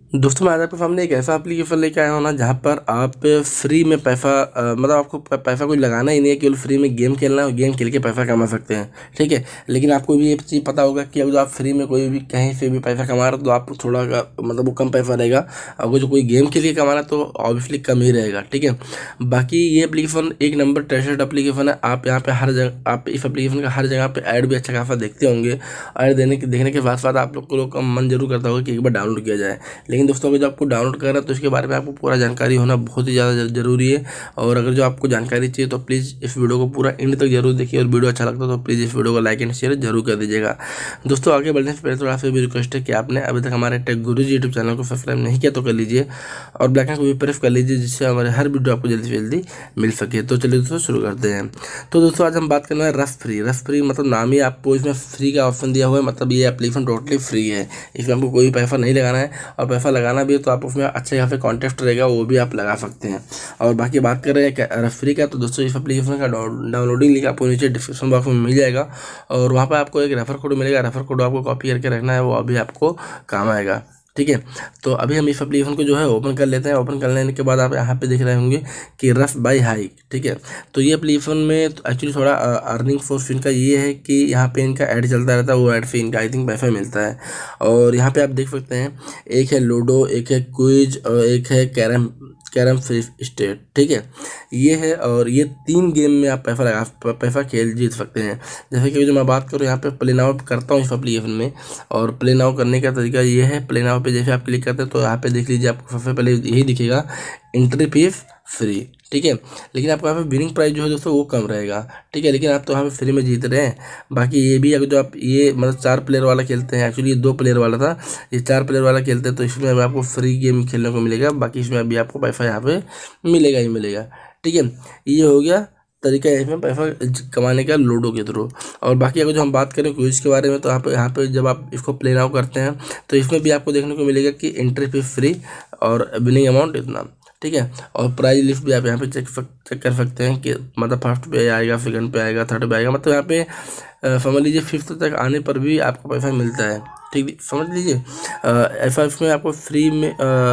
दोस्तों मैं आज आपके सामने एक ऐसा एप्लीकेशन लेके आया हूँ ना, जहाँ पर आप फ्री में पैसा मतलब आपको पैसा कुछ लगाना ही नहीं है, केवल फ्री में गेम खेलना है और गेम खेल के पैसा कमा सकते हैं। ठीक है, लेकिन आपको भी ये चीज़ पता होगा कि अगर आप फ्री में कोई भी कहीं से भी पैसा कमा रहे हो तो आप थोड़ा मतलब वो कम पैसा रहेगा। अगर जो कोई गेम खेल के कमा रहा है तो ऑब्वियसली कम ही रहेगा। ठीक है, बाकी ये एप्लीकेशन एक नंबर ट्रस्टेड एप्लीकेशन है। आप यहाँ पे हर जगह आप इस एप्लीकेशन का हर जगह पे ऐड भी अच्छा खासा देखते होंगे। ऐड देखने के बाद आप लोग का मन जरूर करता होगा कि एक बार डाउनलोड किया जाए। लेकिन दोस्तों अगर जो आपको डाउनलोड करना है तो इसके बारे में आपको पूरा जानकारी होना बहुत ही ज़्यादा ज़रूरी है। और अगर जो आपको जानकारी चाहिए तो प्लीज़ इस वीडियो को पूरा एंड तक जरूर देखिए, और वीडियो अच्छा लगता है तो प्लीज़ इस वीडियो को लाइक एंड शेयर जरूर कर दीजिएगा। दोस्तों आगे बढ़ने से पहले थोड़ा आपसे भी रिक्वेस्ट है कि आपने अभी तक हमारे टेक गुरुजी यूट्यूब चैनल को सब्सक्राइब नहीं किया तो कर लीजिए, और बेल आइकन को भी प्रेस कर लीजिए, जिससे हमारे हर वीडियो आपको जल्दी से जल्दी मिल सके। तो चलिए दोस्तों शुरू करते हैं। तो दोस्तों आज हम बात करना है रफ फ्री। रफ फ्री मतलब नाम ही आपको इसमें फ्री का ऑप्शन दिया हुआ है, मतलब ये एप्लीकेशन टोटली फ्री है। इसमें आपको कोई पैसा नहीं लगाना है, और पैसा लगाना भी है तो आप उसमें अच्छे यहाँ पे कॉन्टेस्ट रहेगा वो भी आप लगा सकते हैं। और बाकी बात कर रहे हैं रेफरी का, तो दोस्तों इस एप्लीकेशन का डाउनलोडिंग लिंक आपको नीचे डिस्क्रिप्शन बॉक्स में मिल जाएगा, और वहाँ पर आपको एक रेफर कोड मिलेगा। रेफर कोड आपको कॉपी करके रखना है, वो अभी आपको काम आएगा। ठीक है, तो अभी हम इस एप्लीकेशन को जो है ओपन कर लेते हैं। ओपन कर लेने के बाद आप यहाँ पे देख रहे होंगे कि रफ बाई हाई। ठीक है, तो ये एप्लीकेशन में एक्चुअली थोड़ा अर्निंग सोर्स इनका ये है कि यहाँ पे इनका ऐड चलता रहता है, वो ऐड से इनका आई थिंक पैसा मिलता है। और यहाँ पे आप देख सकते हैं एक है लूडो, एक है क्विज और एक है कैरम कैरम फ्री स्टेट। ठीक है, ये है, और ये 3 गेम में आप पैसा खेल जीत सकते हैं। जैसे कि जो मैं बात करूँ यहाँ पे प्ले नाउ करता हूँ इस एप्लीकेशन में, और प्ले नाउ करने का तरीका ये है। प्ले नाउ पे जैसे आप क्लिक करते हैं तो यहाँ पे देख लीजिए आपको सबसे पहले यही दिखेगा, एंट्री फीस फ्री। ठीक है, लेकिन आपको यहाँ पे विनिंग प्राइस जो है दोस्तों वो कम रहेगा। ठीक है, लेकिन आप तो यहाँ पे फ्री में जीत रहे हैं। बाकी ये भी अगर जो आप ये मतलब 4 प्लेयर वाला खेलते हैं, एक्चुअली ये 2 प्लेयर वाला था, ये 4 प्लेयर वाला खेलते हैं तो इसमें अभी आपको फ्री गेम खेलने को मिलेगा। बाकी इसमें अभी आपको पैसा यहाँ पे मिलेगा ही मिलेगा। ठीक है, ये हो गया तरीका है इसमें पैसा कमाने का लूडो के थ्रू। और बाकी अगर जो हम बात करें क्विज के बारे में, तो यहाँ पे जब आप इसको प्ले नाउ करते हैं तो इसमें भी आपको देखने को मिलेगा कि एंट्री फीस फ्री और विनिंग अमाउंट इतना। ठीक है, और प्राइज लिस्ट भी आप यहाँ पे चेक कर सकते हैं कि मतलब फर्स्ट पे आएगा, सेकंड पे आएगा, थर्ड पे आएगा, मतलब यहाँ पे समझ लीजिए 5th तक आने पर भी आपको पैसा मिलता है। ठीक समझ लीजिए, ऐसा इसमें आपको फ्री में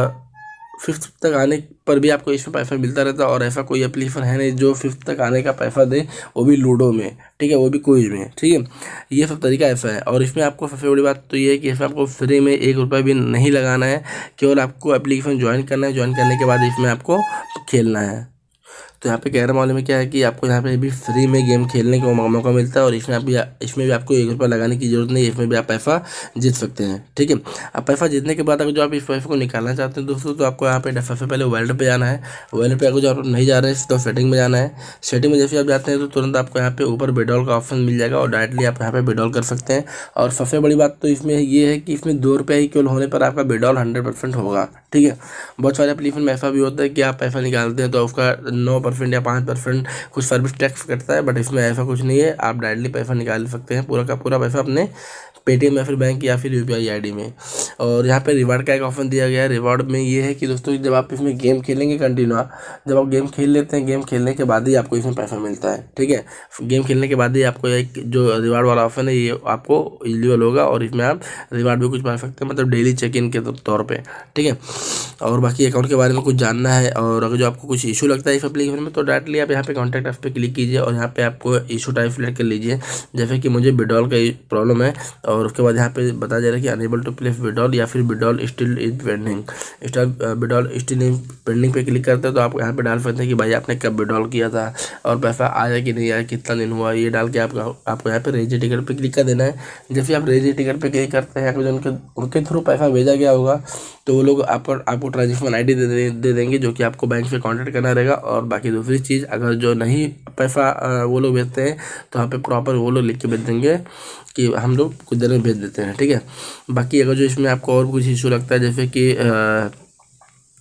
5th तक आने पर भी आपको इसमें पैसा मिलता रहता है। और ऐसा कोई एप्लीकेशन है नहीं जो 5th तक आने का पैसा दे, वो भी लूडो में। ठीक है, वो भी क्विज में। ठीक है, ये सब तरीका ऐसा है। और इसमें आपको सबसे बड़ी बात तो ये है कि इसमें आपको फ्री में 1 रुपया भी नहीं लगाना है, केवल आपको एप्लीकेशन ज्वाइन करना है। ज्वाइन करने के बाद इसमें आपको खेलना है। तो यहाँ पे कैरम वाले में क्या है कि आपको यहाँ पे भी फ्री में गेम खेलने का मौका मिलता है, और इसमें भी आपको 1 रुपया लगाने की जरूरत नहीं है। इसमें भी आप पैसा जीत सकते हैं। ठीक है, अब पैसा जीतने के बाद अगर जो आप इस पैसे को निकालना चाहते हैं दोस्तों, तो आपको यहाँ पे सबसे पहले वॉलेट पे जाना है। वॉलेट पे अगर जो आप नहीं जा रहे हैं तो सेटिंग में जाना है। सेटिंग में जैसे आप जाते हैं तो तुरंत आपको यहाँ पे ऊपर विड्रॉल का ऑप्शन मिल जाएगा, और डायरेक्टली आप यहाँ पे विड्रॉल कर सकते हैं। और सबसे बड़ी बात तो इसमें ये है कि इसमें 2 रुपये ही केवल होने पर आपका विड्रॉल 100% होगा। ठीक है, बहुत सारे एप्लीकेशन में ऐसा भी होता है कि आप पैसा निकालते हैं तो उसका 9% या 5% कुछ सर्विस टैक्स कटता है, बट इसमें ऐसा कुछ नहीं है। आप डायरेक्टली पैसा निकाल सकते हैं, पूरा का पूरा पैसा अपने पेटीएम या फिर बैंक या फिर यूपीआई आईडी में। और यहाँ पे रिवार्ड का एक ऑप्शन दिया गया है। रिवार्ड में ये है कि दोस्तों जब आप इसमें गेम खेलेंगे कंटिन्यू, जब आप गेम खेल लेते हैं, गेम खेलने के बाद ही आपको इसमें पैसा मिलता है। ठीक है, गेम खेलने के बाद ही आपको एक जो रिवार्ड वाला ऑप्शन है ये आपको एलिजिबल होगा, और इसमें आप रिवार्ड भी कुछ पा सकते हैं, मतलब डेली चेक इन के तौर पर। ठीक है, और बाकी अकाउंट के बारे में कुछ जानना है, और अगर जो आपको कुछ इशू लगता है इस एप्लीकेशन में, तो डायरेक्टली आप यहाँ पे कॉन्टैक्ट अस पे क्लिक कीजिए, और यहाँ पे आपको इशू टाइप सिलेक्ट कर लीजिए। जैसे कि मुझे विड्रॉल का प्रॉब्लम है, और उसके बाद यहाँ पे बताया जा रहा है कि अनेबल टू प्लेस विड्रॉल या फिर withdrawal still is pending. Withdrawal still in pending पे क्लिक करते हैं तो आप यहाँ पे डाल सकते हैं कि भाई आपने कब विड्रॉल किया था, और पैसा आया कि नहीं आया, कितना दिन हुआ, ये डाल के आपको यहाँ पे रेजिस्टर टिकट पे क्लिक कर देना है। जैसे आप रेजिस्टर टिकट पे क्लिक करते हैं, उनके थ्रू पैसा भेजा गया होगा, तो वो लोग आपको ट्रांजेक्शन आईडी दे देंगे, जो कि आपको बैंक से कांटेक्ट करना रहेगा। और बाकी दूसरी चीज़, अगर जो नहीं पैसा वो लोग भेजते हैं तो यहाँ पे प्रॉपर वो लोग लिख के भेज देंगे कि हम लोग कुछ देर में भेज देते हैं। ठीक है, बाकी अगर जो इसमें आपको और कुछ इशू लगता है, जैसे कि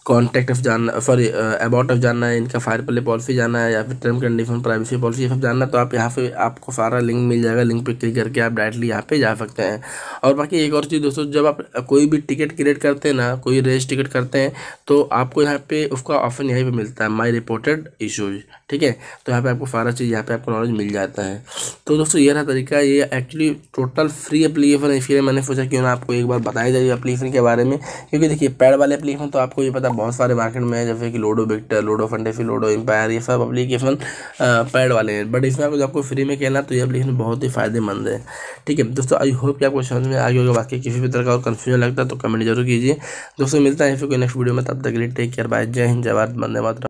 कॉन्टैक्ट ऑफ जानना, सॉरी अबाउट ऑफ जानना है, इनका फायर प्ले पॉलिसी जानना है, या फिर टर्म कंडीशन, प्राइवेसी पॉलिसी, ये सब जानना है, तो आप यहाँ पे आपको सारा लिंक मिल जाएगा। लिंक पे क्लिक करके आप डायरेक्टली यहाँ पे जा सकते हैं। और बाकी एक और चीज़ दोस्तों, जब आप कोई भी टिकट क्रिएट करते हैं ना, कोई रेस टिकट करते हैं, तो आपको यहाँ पे उसका ऑप्शन यहीं पे मिलता है, माई रिपोर्टेड इशूज। ठीक है, तो यहाँ पे आपको सारा चीज़ यहाँ पे आपको नॉलेज मिल जाता है। तो दोस्तों ये रहा तरीका। ये एक्चुअली टोटल फ्री एप्लीकेशन है, इसलिए मैंने सोचा क्यों ना आपको एक बार बताया जाए एप्लीकेशन के बारे में। क्योंकि देखिए पैड वाले एप्लीकेशन तो आपको ये पता बहुत सारे मार्केट में है, जैसे कि Ludo Victor, Ludo Fantasy, Ludo Empire, ये सब एप्लीकेशन पैड वाले हैं। बट इसमें आपको फ्री में खेलना, तो ये एप्लीकेशन बहुत ही फायदेमंद है। ठीक है दोस्तों, आई होप कि आपको समझ में आ गया होगा। बाकी किसी भी तरह का और कन्फ्यूजन लगता है तो कमेंट जरूर कीजिए। दोस्तों मिलता है फिर कोई नेक्स्ट वीडियो में, तब तक के लिए टेक केयर, बाय, जय हिंद, जय भारत, वंदे मातरम।